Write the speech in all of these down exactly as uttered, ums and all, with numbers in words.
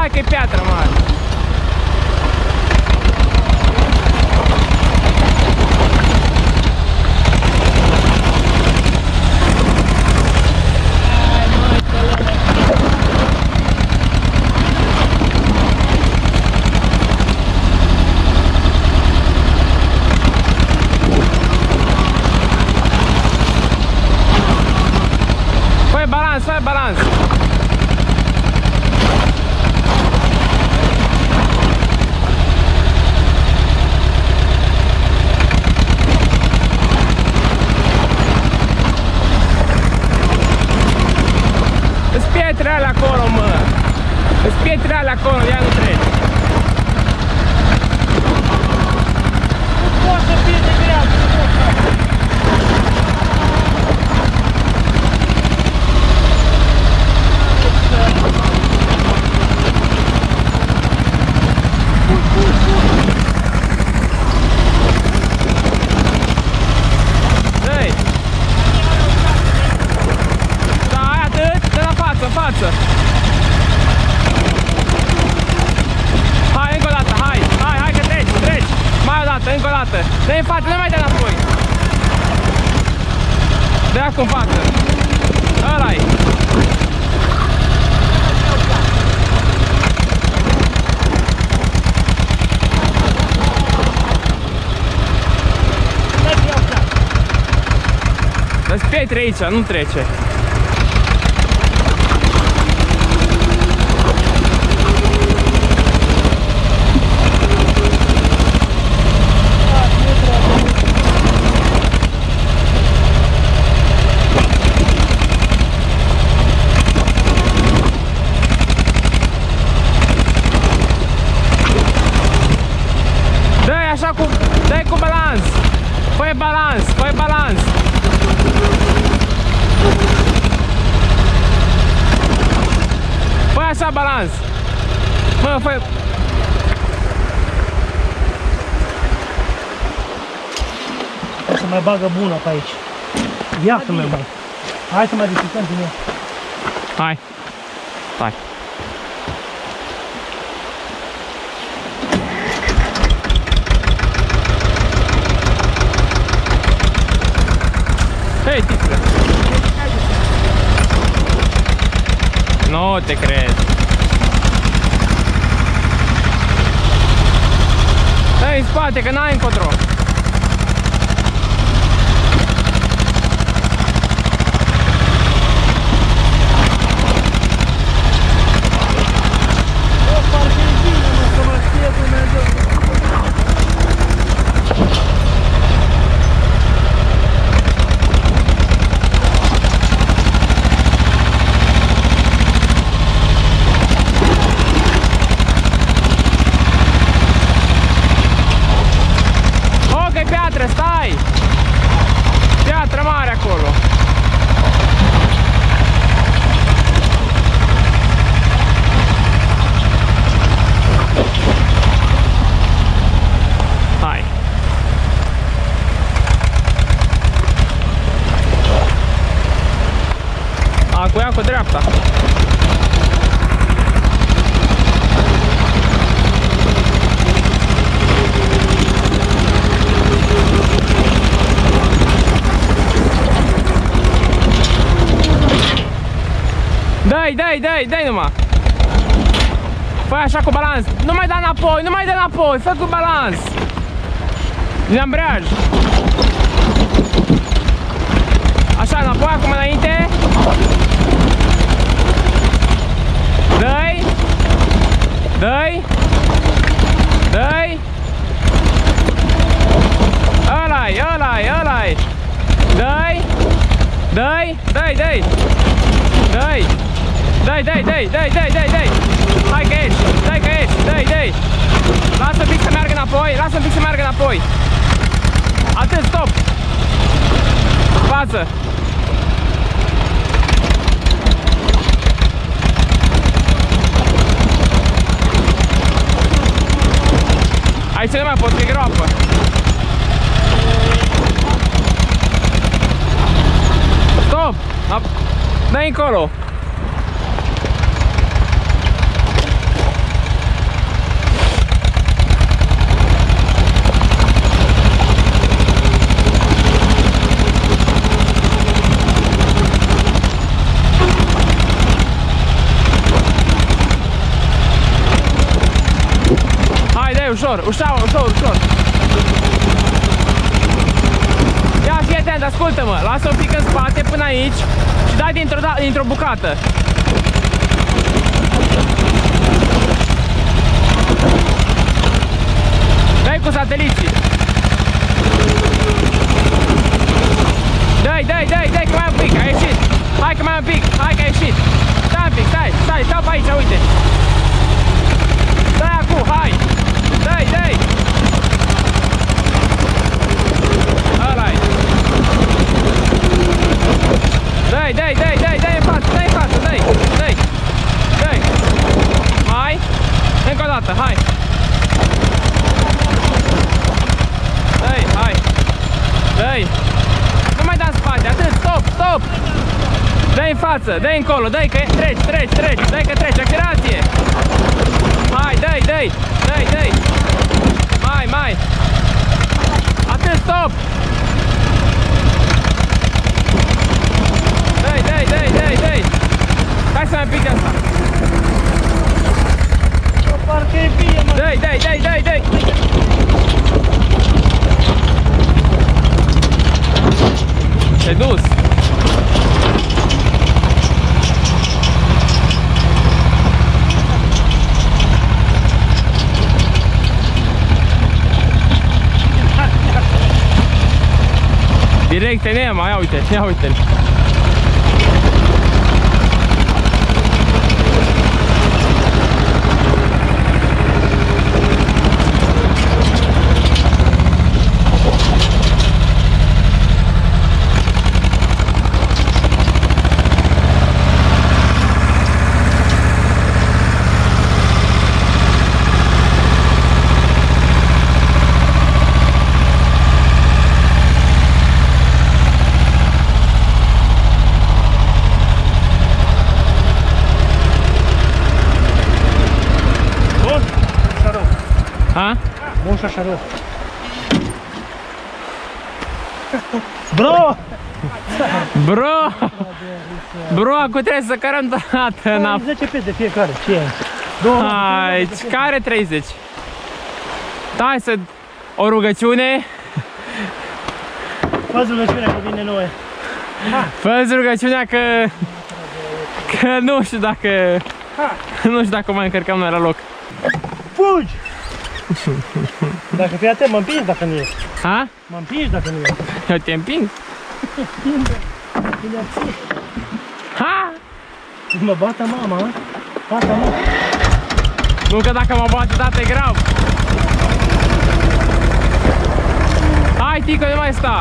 Hai că e piatră mare. Fă balans, fă balans. Îs pietre alea acolo, mă. Îs pietre alea acolo, ea nu trece. Nu poate să fie de grea, nu poate. Față. Hai, încă o dată, hai, hai, hai că treci, treci. Mai o dată, încă o dată. Dă-i în față, nu mai dă înapoi. Dă-i acum în față. Ăla-i. Dă-ți pietre aici, nu trece. Așa cu, dai cu balans. Fă balans, fă balans. Fă așa balans. Mă, fă. O să mai bagă bună pe aici. Ia să mai bag. Hai să mai discutăm din ea. Hai. Hai. Hei, tiță! Nu te cred! Dă-i în spate, că n-ai încotro! O, parcă e bine, mă, să mă știe Dumnezeu! Stai! Piatră mare acolo! Hai! Acum ia cu dreapta! Dai, dai, dai, dai numai! Fă așa cu balans! Nu mai da înapoi, nu mai da înapoi! Fă cu balans! Din ambreiaj! Așa, înapoi, acum înainte! Dai! Dai! Dai! Ăla-i, ăla-i, ăla-i! Dai! Dai! Dai, dai! Dai! Dai, dai, dai, dai, dai, dai, dai! Hai că ești! Dai că ești! Dai, dai! Lasă un pic să meargă înapoi! Lasă un pic să meargă înapoi! Atât, stop! Față! Aici nu mai pot, că e groapă! Stop! Dai încolo! ușor, ușor, ușor, ușor. Ia, fii atent, ascultă-mă, lasă un pic în spate până aici și dai dintr-o dintr-o bucată. Dai cu sateliții. Dai, dai, dai, dai, că mai un pic, a ieșit. Hai că mai un pic, hai că a ieșit. Stai un pic, stai, stai, stau pe aici, uite. Dai acum, hai. Dai, dai. Ăla-i. Dai, dai, dai, dai, dai în față, dai în față, dai, dai. Dai. Mai. Încă o dată, hai. Dai, hai. Dai. Nu mai da în spate, atât, stop, stop. Dai în față, dai încolo, dai că treci, treci, treci, dai că treci, accelerație. Hai, dai, dai, dai, dai. Mai, mai. Atât, stop. Dai, dai, dai, dai, dai. Hai să mai pic asta. Parcă e bine, mă. Dai, dai, dai, dai, dai. Te-ai dus. Direct în Ema, ia uite, ia uite-l. Ha? Bun și așa rău. Bro! Bro! Bro, acum trebuie să cărăm toată în zece pe de fiecare, ce e? Hai, care treizeci? Hai să... O rugăciune. Fă-ți rugăciunea că vine nouă. Fă-ți rugăciunea că... Că nu știu dacă... Nu știu dacă mai încărcăm noi la loc. Fugi! Dacă fii atent, mă împingi dacă nu ești. Ha? Mă împingi dacă nu ești. Eu te împing? Ha! Mă bată mama, mă. Bată mama. Nu că dacă mă bate dată e grav. Hai, Tico, nu mai sta.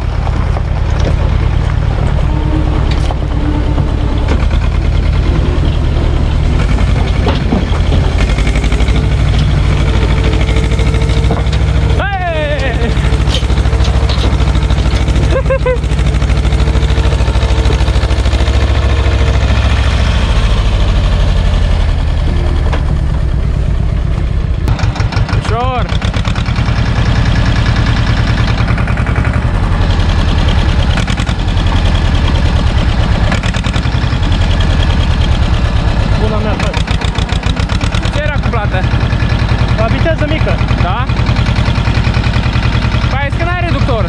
Ușor. Buna mea, frate. Ce era cu plată? La viteză mică. Da? Păi că n-ai reductor.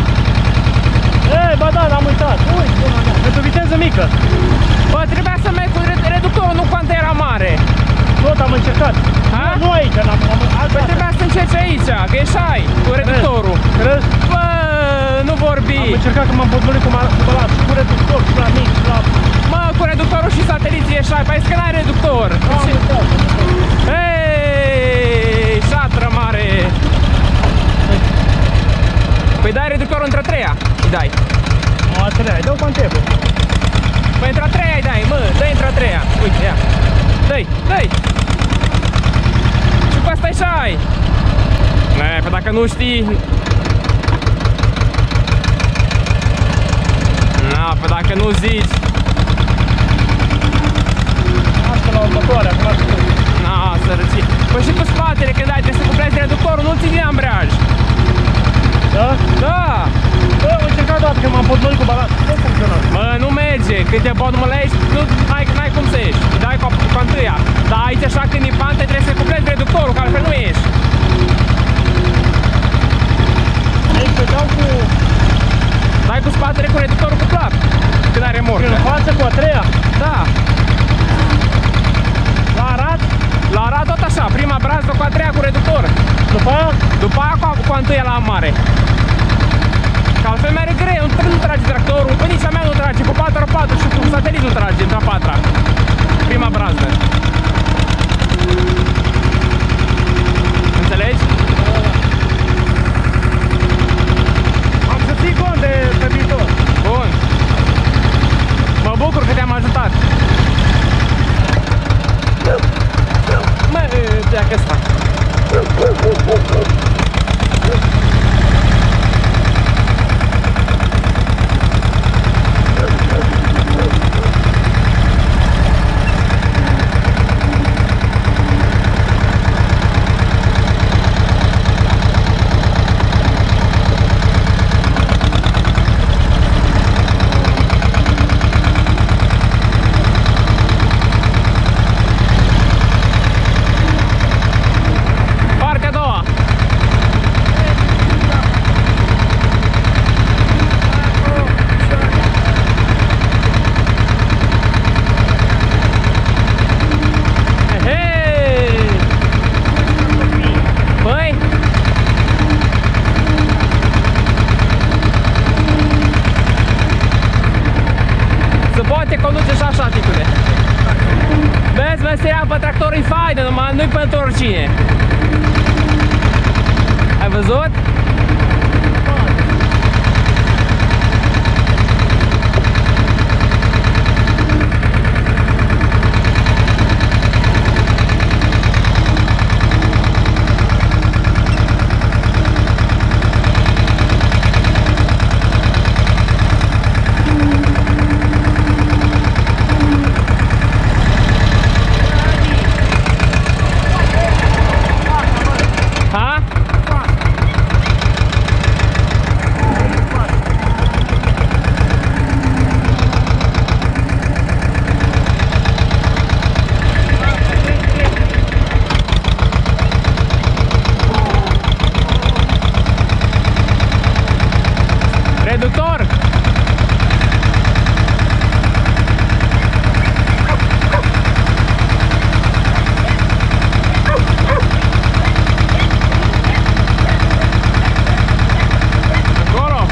E, ba da, l-am uitat. Uite, buna mea. Pentru viteză mică. Bă, trebuia să merg cu reductorul, nu cu antena mare. Tot am încercat. Ha? Nu, nu aici, l-am încercat. Păi trebuia să încerci aici, că ești ai, cu reductorul. Crezi? Bă, nu vorbi. Am încercat că m-am potmolit cu balat și cu reductor și la mic și la... Mă, cu reductorul și sateliții ești ai, păi că n-ai reductor. Am uitat. Hei, șatră mare. Păi dai reductorul între treia, îi dai. Nu, a treia, îi dau cu antebă. Păi între treia îi dai, mă, dai între treia. Uite, ia. Dai, dai. Și cu asta e șai. Ne, păi dacă nu știi... Na, păi dacă nu zici... Asta la următoare, acum ar fi. Na, sărăcie. Păi și cu spatele, când dai, trebuie să cuplezi reductorul, nu ții din ambreiaj. Da? Da. Bă, am încercat doar că m-am potmolit cu balat. Nu funcționa. Mă, nu merge, când te potmolești, nu ai, n-ai cum să ieși. Îi dai cu, cu întâia. Dar aici așa când e pante trebuie să cuplezi reductorul, că altfel nu ieși. Deci că dau cu... Dai cu spatele cu reductorul cuplat. Când are remorcă. În față cu a treia? Da. La arat? La arat tot așa, prima brazdă cu a treia cu reductor. După aia? După aia cu, cu a întâia la mare. Că altfel merge greu, nu, nu trage tractorul, pe nici a mea nu trage, cu patru patru și cu satelit nu trage între a patra. Prima brazdă. Înțelegi? Am să ții cont de pe viitor. Bun. Mă bucur că te-am ajutat. Mă, ia că ăsta. Tractorul e fain, numai nu-i pentru oricine. Ai văzut? Reductor! Acolo!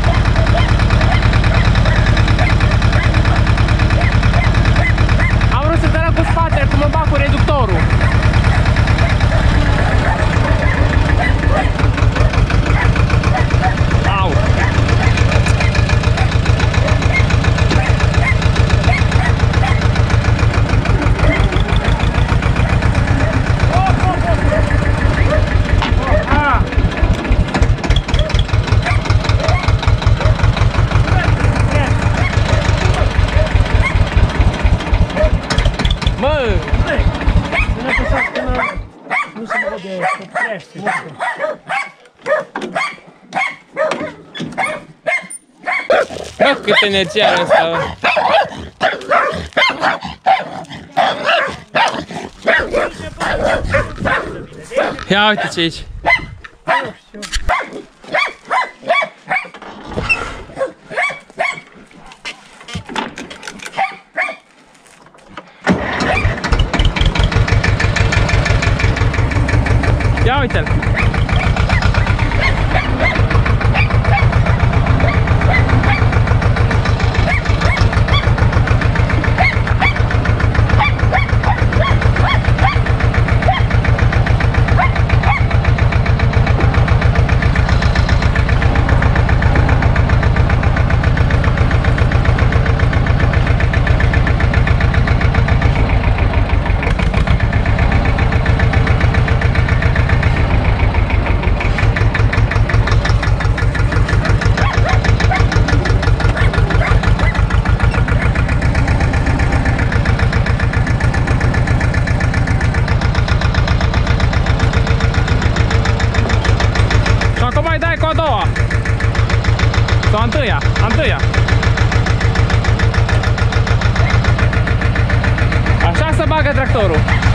Am vrut să te arăt cu spatele, cum mă bag cu reductorul. Au! Mă! Nu ne-a păsat până nu se vede, să crește, nu știu. Bă, cât energie are asta! Ia uite ce aici! Ia uite-l! Sau a întâia, a întâia. Așa se bagă tractorul.